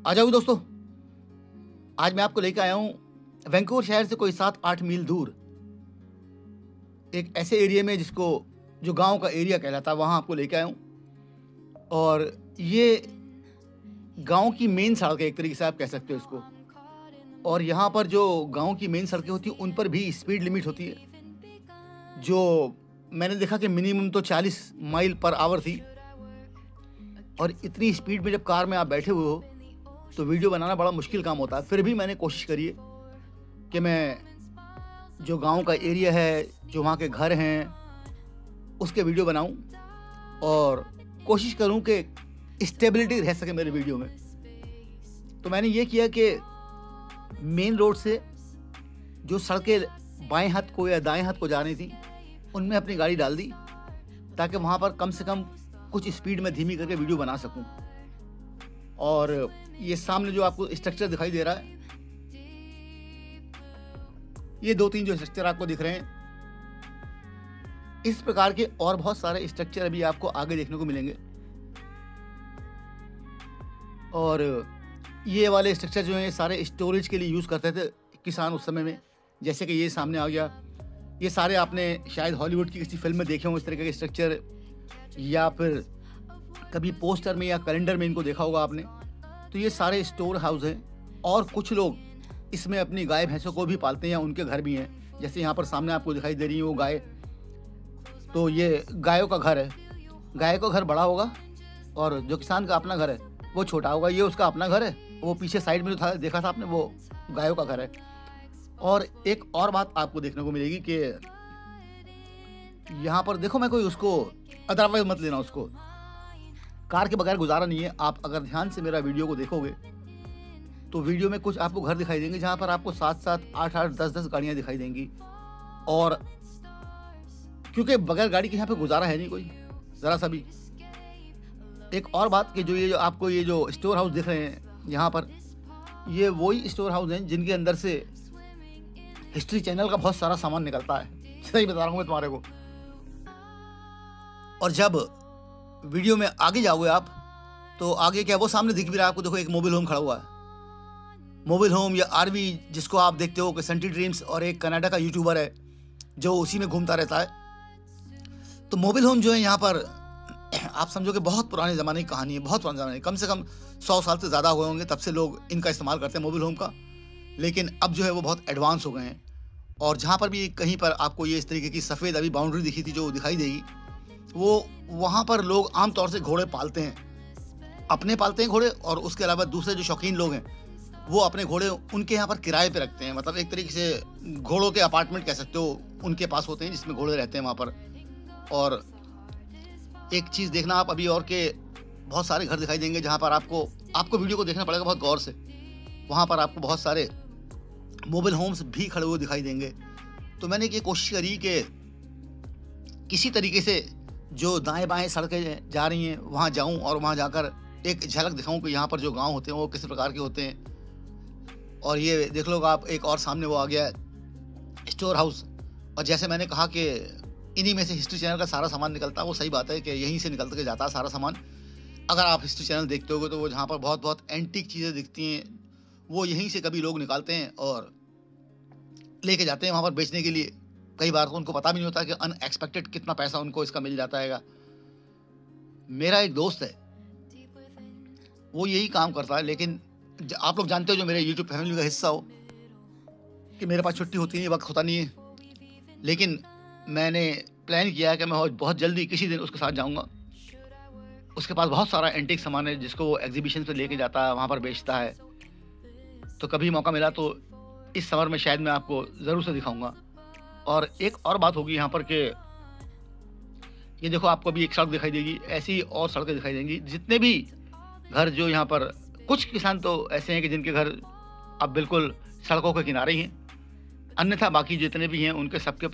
आ जाओ दोस्तों, आज मैं आपको लेकर आया हूँ वैंकूवर शहर से कोई 7-8 मील दूर एक ऐसे एरिया में जिसको जो गांव का एरिया कहलाता है, वहाँ आपको लेकर आया हूँ। और ये गांव की मेन सड़क है, एक तरीके से आप कह सकते हो इसको। और यहाँ पर जो गांव की मेन सड़कें होती हैं उन पर भी स्पीड लिमिट होती है, जो मैंने देखा कि मिनिमम तो 40 माइल पर आवर थी। और इतनी स्पीड में जब कार में आप बैठे हुए हो तो वीडियो बनाना बड़ा मुश्किल काम होता है। फिर भी मैंने कोशिश करी है कि मैं जो गांव का एरिया है, जो वहाँ के घर हैं, उसके वीडियो बनाऊं और कोशिश करूं कि स्टेबिलिटी रह सके मेरे वीडियो में। तो मैंने ये किया कि मेन रोड से जो सड़कें बाएं हाथ को या दाएं हाथ को जा रही थी उनमें अपनी गाड़ी डाल दी, ताकि वहाँ पर कम से कम कुछ स्पीड में धीमी करके वीडियो बना सकूं। और ये सामने जो आपको स्ट्रक्चर दिखाई दे रहा है, ये 2-3 जो स्ट्रक्चर आपको दिख रहे हैं, इस प्रकार के और बहुत सारे स्ट्रक्चर अभी आपको आगे देखने को मिलेंगे। और ये वाले स्ट्रक्चर जो हैं सारे स्टोरेज के लिए यूज़ करते थे किसान उस समय में। जैसे कि ये सामने आ गया, ये सारे आपने शायद हॉलीवुड की किसी फिल्म में देखे हों इस तरह के स्ट्रक्चर, या फिर कभी पोस्टर में या कैलेंडर में इनको देखा होगा आपने। तो ये सारे स्टोर हाउस हैं। और कुछ लोग इसमें अपनी गाय भैंसों को भी पालते हैं या उनके घर भी हैं। जैसे यहाँ पर सामने आपको दिखाई दे रही है वो गाय, तो ये गायों का घर है। गाय का घर बड़ा होगा और जो किसान का अपना घर है वो छोटा होगा। ये उसका अपना घर है, वो पीछे साइड में जो था देखा था आपने, वो गायों का घर है। और एक और बात आपको देखने को मिलेगी कि यहाँ पर देखो, मैं कोई उसको अदरवाइज मत लेना, उसको कार के बगैर गुजारा नहीं है। आप अगर ध्यान से मेरा वीडियो को देखोगे तो वीडियो में कुछ आपको घर दिखाई देंगे जहाँ पर आपको 7-7, 8-8, 10-10 गाड़ियाँ दिखाई देंगी। और क्योंकि बगैर गाड़ी के यहाँ पे गुजारा है नहीं कोई ज़रा सा भी। एक और बात कि जो ये जो आपको ये जो स्टोर हाउस दिख रहे हैं यहाँ पर, ये वही स्टोर हाउस हैं जिनके अंदर से हिस्ट्री चैनल का बहुत सारा सामान निकलता है। सही बता रहा हूँ मैं तुम्हारे को। और जब वीडियो में आगे जाओगे आप तो आगे क्या वो सामने दिख भी रहा है आपको, देखो एक मोबाइल होम खड़ा हुआ है। मोबाइल होम या आरवी जिसको आप देखते हो कि सन्टी ड्रीम्स, और एक कनाडा का यूट्यूबर है जो उसी में घूमता रहता है। तो मोबाइल होम जो है यहाँ पर आप समझो कि बहुत पुराने ज़माने की कहानी है, बहुत पुराने ज़माने, कम से कम 100 साल से ज़्यादा हुए होंगे तब से लोग इनका इस्तेमाल करते हैं मोबाइल होम का। लेकिन अब जो है वो बहुत एडवांस हो गए हैं। और जहाँ पर भी कहीं पर आपको ये इस तरीके की सफ़ेद अभी बाउंड्री दिखी थी जो दिखाई देगी, वो वहाँ पर लोग आमतौर से घोड़े पालते हैं, अपने पालते हैं घोड़े, और उसके अलावा दूसरे जो शौकीन लोग हैं वो अपने घोड़े उनके यहाँ पर किराए पे रखते हैं। मतलब एक तरीके से घोड़ों के अपार्टमेंट कह सकते हो, उनके पास होते हैं जिसमें घोड़े रहते हैं वहाँ पर। और एक चीज़ देखना आप अभी और के बहुत सारे घर दिखाई देंगे जहाँ पर आपको वीडियो को देखना पड़ेगा बहुत गौर से। वहाँ पर आपको बहुत सारे मोबाइल होम्स भी खड़े हुए दिखाई देंगे। तो मैंने ये कोशिश करी कि किसी तरीके से जो दाएं बाएं सड़कें जा रही हैं वहाँ जाऊँ और वहाँ जाकर एक झलक दिखाऊँ कि यहाँ पर जो गांव होते हैं वो किस प्रकार के होते हैं। और ये देख लो आप, एक और सामने वो आ गया स्टोर हाउस। और जैसे मैंने कहा कि इन्हीं में से हिस्ट्री चैनल का सारा सामान निकलता है, वो सही बात है कि यहीं से निकल के जाता है सारा सामान। अगर आप हिस्ट्री चैनल देखते होगे तो वो जहाँ पर बहुत बहुत एंटीक चीज़ें दिखती हैं वो यहीं से कभी लोग निकालते हैं और लेके जाते हैं वहाँ पर बेचने के लिए। कई बार तो उनको पता भी नहीं होता कि अनएक्सपेक्टेड कितना पैसा उनको इसका मिल जाता है। मेरा एक दोस्त है, वो यही काम करता है। लेकिन आप लोग जानते हो जो मेरे यूट्यूब फैमिली का हिस्सा हो कि मेरे पास छुट्टी होती नहीं, वक्त होता नहीं है। लेकिन मैंने प्लान किया है कि मैं बहुत जल्दी किसी दिन उसके साथ जाऊंगा। उसके पास बहुत सारा एंटीक सामान है जिसको वो एग्जीबिशन पे लेके जाता है, वहाँ पर बेचता है। तो कभी मौका मिला तो इस समर में शायद मैं आपको ज़रूर से दिखाऊंगा। और एक और बात होगी यहाँ पर कि ये देखो, आपको अभी एक सड़क दिखाई देगी, ऐसी और सड़कें दिखाई देंगी। जितने भी घर जो यहाँ पर, कुछ किसान तो ऐसे हैं कि जिनके घर अब बिल्कुल सड़कों के किनारे ही हैं, अन्यथा बाकी जितने भी हैं उनके सबके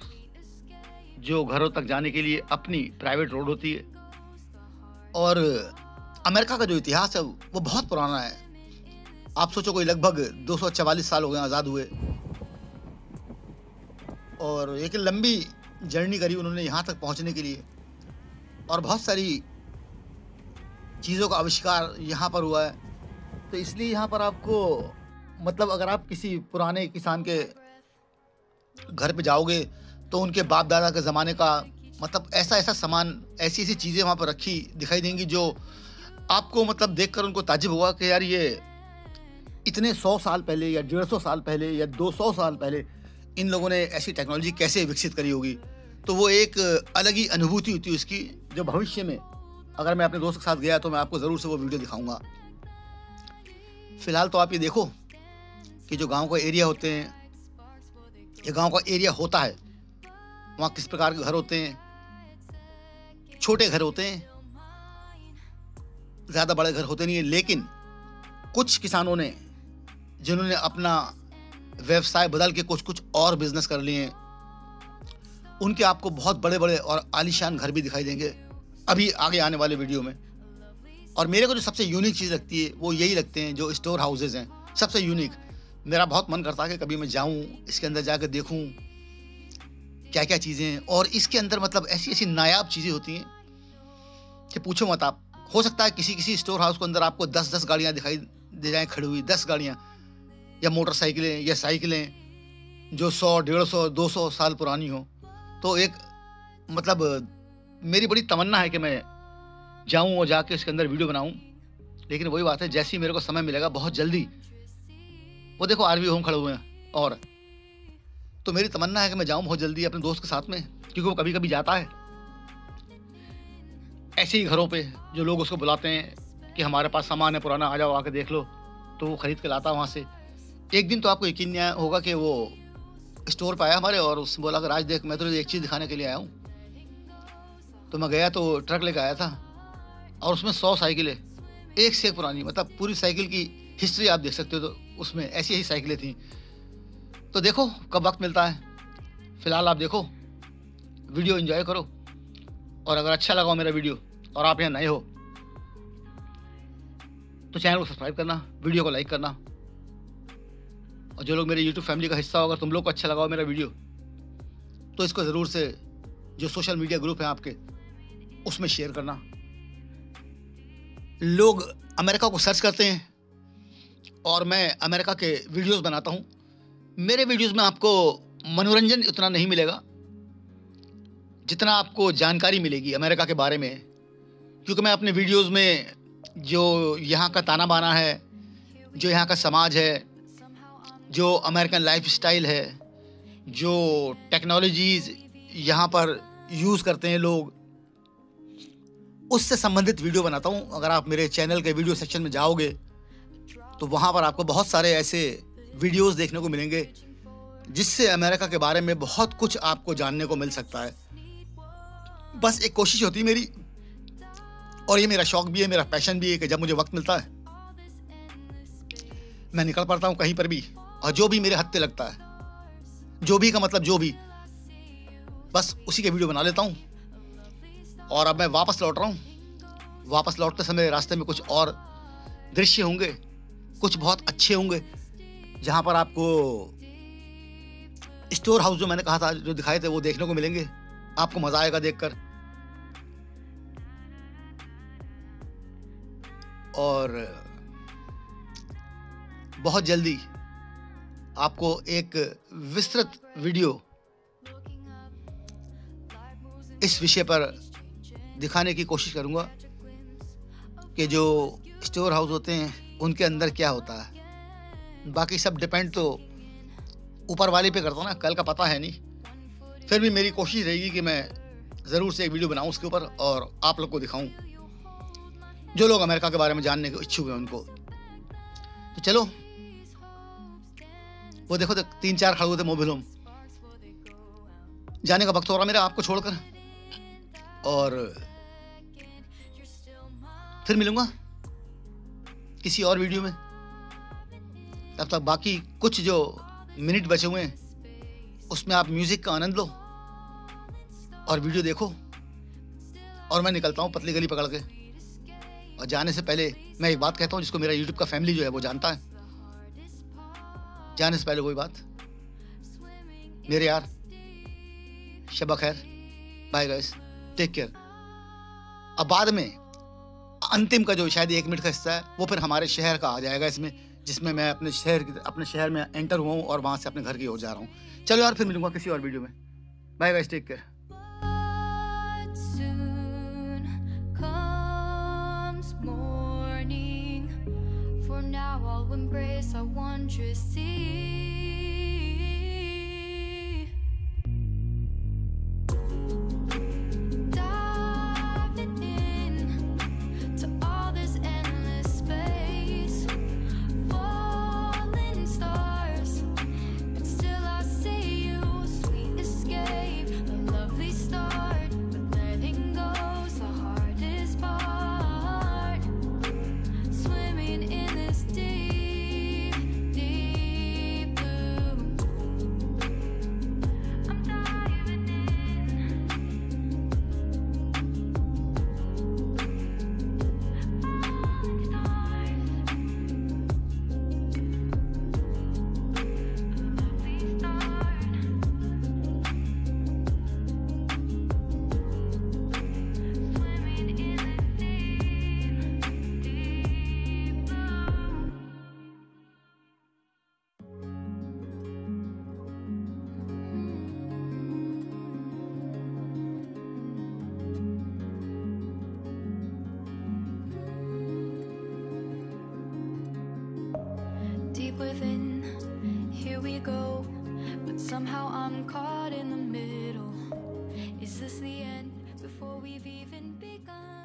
जो घरों तक जाने के लिए अपनी प्राइवेट रोड होती है। और अमेरिका का जो इतिहास है वो बहुत पुराना है। आप सोचो कोई लगभग 244 साल हो गए आज़ाद हुए, और एक लंबी जर्नी करी उन्होंने यहाँ तक पहुँचने के लिए। और बहुत सारी चीज़ों का आविष्कार यहाँ पर हुआ है। तो इसलिए यहाँ पर आपको मतलब अगर आप किसी पुराने किसान के घर पे जाओगे तो उनके बाप दादा के ज़माने का मतलब ऐसा ऐसा सामान, ऐसी ऐसी चीज़ें वहाँ पर रखी दिखाई देंगी जो आपको मतलब देखकर उनको ताज्जुब होगा कि यार ये इतने 100 साल पहले या 150 साल पहले या 200 साल पहले इन लोगों ने ऐसी टेक्नोलॉजी कैसे विकसित करी होगी। तो वो एक अलग ही अनुभूति होती है उसकी, जो भविष्य में अगर मैं अपने दोस्त के साथ गया तो मैं आपको ज़रूर से वो वीडियो दिखाऊंगा। फ़िलहाल तो आप ये देखो कि जो गांव का एरिया होते हैं, ये गांव का एरिया होता है, वहाँ किस प्रकार के घर होते हैं। छोटे घर होते हैं, ज़्यादा बड़े घर होते नहीं है, लेकिन कुछ किसानों ने जिन्होंने अपना व्यवसाय बदल के कुछ कुछ और बिजनेस कर लिए हैं, उनके आपको बहुत बड़े बड़े और आलीशान घर भी दिखाई देंगे अभी आगे आने वाले वीडियो में। और मेरे को जो सबसे यूनिक चीज़ लगती है वो यही लगते हैं जो स्टोर हाउसेज हैं, सबसे यूनिक। मेरा बहुत मन करता है कि कभी मैं जाऊं, इसके अंदर जाकर देखूं क्या क्या चीज़ें हैं। और इसके अंदर मतलब ऐसी ऐसी नायाब चीज़ें होती हैं कि पूछो मत आप। हो सकता है किसी किसी स्टोर हाउस के अंदर आपको 10-10 गाड़ियाँ दिखाई दे जाएँ खड़ी हुई, 10 गाड़ियाँ या मोटरसाइकिलें या साइकिलें जो 100, 150, 200 साल पुरानी हो। तो एक मतलब मेरी बड़ी तमन्ना है कि मैं जाऊं और जाके इसके अंदर वीडियो बनाऊं, लेकिन वही बात है, जैसे ही मेरे को समय मिलेगा बहुत जल्दी, वो देखो आरवी होम खड़े हुए हैं। और तो मेरी तमन्ना है कि मैं जाऊं बहुत जल्दी अपने दोस्त के साथ में, क्योंकि वो कभी कभी जाता है ऐसे ही घरों पे जो लोग उसको बुलाते हैं कि हमारे पास सामान है पुराना, आ जाओ आके देख लो, तो वो खरीद के लाता है वहाँ से। एक दिन तो आपको यकीन नहीं होगा कि वो स्टोर पर आया हमारे और उसने बोला कि राज देख, मैं तो एक चीज़ दिखाने के लिए आया हूँ। तो मैं गया तो ट्रक लेकर आया था और उसमें 100 साइकिलें, एक से एक पुरानी, मतलब पूरी साइकिल की हिस्ट्री आप देख सकते हो। तो उसमें ऐसी ऐसी साइकिलें थी। तो देखो कब वक्त मिलता है, फ़िलहाल आप देखो, वीडियो एंजॉय करो। और अगर अच्छा लगा हो मेरा वीडियो और आप यहाँ नए हो तो चैनल को सब्सक्राइब करना, वीडियो को लाइक करना। और जो लोग मेरे यूट्यूब फैमिली का हिस्सा हो, अगर तुम लोग को अच्छा लगा हो मेरा वीडियो तो इसको ज़रूर से जो सोशल मीडिया ग्रुप है आपके उसमें शेयर करना। लोग अमेरिका को सर्च करते हैं और मैं अमेरिका के वीडियोस बनाता हूँ। मेरे वीडियोस में आपको मनोरंजन उतना नहीं मिलेगा जितना आपको जानकारी मिलेगी अमेरिका के बारे में, क्योंकि मैं अपने वीडियोस में जो यहाँ का ताना बाना है, जो यहाँ का समाज है, जो अमेरिकन लाइफस्टाइल है, जो टेक्नोलॉजीज़ यहाँ पर यूज़ करते हैं लोग, उससे संबंधित वीडियो बनाता हूँ। अगर आप मेरे चैनल के वीडियो सेक्शन में जाओगे तो वहाँ पर आपको बहुत सारे ऐसे वीडियोस देखने को मिलेंगे जिससे अमेरिका के बारे में बहुत कुछ आपको जानने को मिल सकता है। बस एक कोशिश होती है मेरी, और ये मेरा शौक भी है, मेरा पैशन भी है, कि जब मुझे वक्त मिलता है मैं निकल पड़ता हूँ कहीं पर भी, और जो भी मेरे हत्थे लगता है, जो भी का मतलब जो भी, बस उसी के वीडियो बना लेता हूँ। और अब मैं वापस लौट रहा हूँ। वापस लौटते समय रास्ते में कुछ और दृश्य होंगे, कुछ बहुत अच्छे होंगे, जहाँ पर आपको स्टोर हाउस जो मैंने कहा था, जो दिखाए थे, वो देखने को मिलेंगे। आपको मज़ा आएगा देखकर। और बहुत जल्दी आपको एक विस्तृत वीडियो इस विषय पर दिखाने की कोशिश करूंगा कि जो स्टोर हाउस होते हैं उनके अंदर क्या होता है। बाकी सब डिपेंड तो ऊपर वाले पे करता हूँ ना, कल का पता है नहीं। फिर भी मेरी कोशिश रहेगी कि मैं ज़रूर से एक वीडियो बनाऊँ उसके ऊपर और आप लोग को दिखाऊं, जो लोग अमेरिका के बारे में जानने के इच्छुक हैं उनको। तो चलो, वो देखो 3-4 खड़े हुए थे मोबाइल होम। जाने का वक्त हो रहा मेरा आपको छोड़कर, और फिर मिलूंगा किसी और वीडियो में। तब तक बाकी कुछ जो मिनट बचे हुए हैं उसमें आप म्यूजिक का आनंद लो और वीडियो देखो। और मैं निकलता हूँ पतली गली पकड़ के। और जाने से पहले मैं एक बात कहता हूँ जिसको मेरा यूट्यूब का फैमिली जो है वो जानता है। जाने से पहले वही बात, मेरे यार, शब खैर, बाय गाइस, टेक केयर। अब बाद में अंतिम का जो शायद 1 मिनट का हिस्सा है वो फिर हमारे शहर का आ जाएगा इसमें, जिसमें मैं अपने शहर में एंटर हुआ हूँ और वहाँ से अपने घर की ओर जा रहा हूँ। चलो यार, फिर मिलूंगा किसी और वीडियो में। Bye guys, take care. Now I'll embrace our wondrous sea. Deep within, here we go, but somehow I'm caught in the middle. Is this the end before we've even begun?